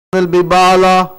will be Bala.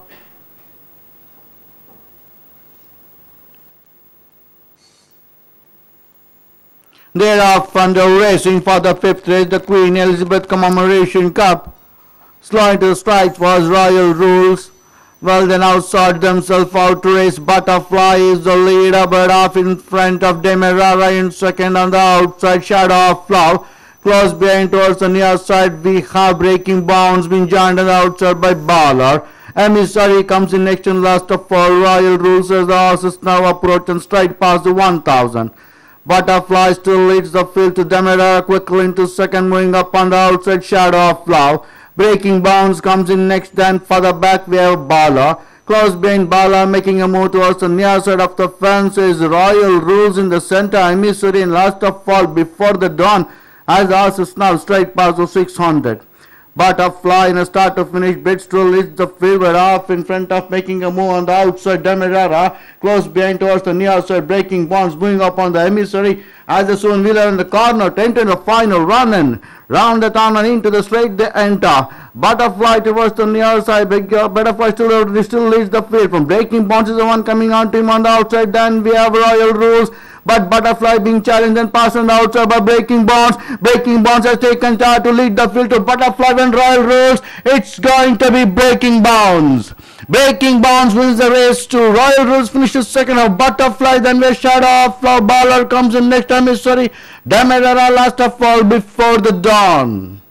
They are off and they're racing for the fifth race, the Queen Elizabeth Commemoration Cup. Slow into the strike was Royal Rules. Well, then outside themselves out to race. Butterfly is the leader, but off in front of Demerara in second on the outside. Shadow of Flow. Close behind towards the near side, we have Breaking Bounds being joined on the outside by Baller. Emissary comes in next and last of all. Royal Rules as the horses now approach and straight past the 1000. Butterfly still leads the field to Demerara quickly into second, moving up on the outside. Shadow of Flow. Breaking Bounds comes in next, then further back we have Bala. Close behind Bala, making a move towards the near side of the fence is Royal Rules in the center. Emissary and last of all before the dawn as the horses now straight past the 600. Butterfly in a start to finish bid still leads the field, but off in front of making a move on the outside. Demerara close behind towards the near side. Breaking Bonds moving up on the Emissary as the soon wheeler in the corner. 10 to the final run in. Round the turn and into the straight they enter. Butterfly towards the near side. Butterfly still leads the field. From Breaking Bonds is the one coming on to him on the outside. Then we have Royal Rules. But Butterfly being challenged and passed on the outside by Breaking Bonds. Breaking Bonds has taken charge to lead the field to Butterfly and Royal Rules. It's going to be Breaking Bonds. Breaking Bonds wins the race to Royal Rules finishes second of Butterfly. Then we Shadow of Flower. Baller comes in next. Emissary. Demerara last of all before the dawn.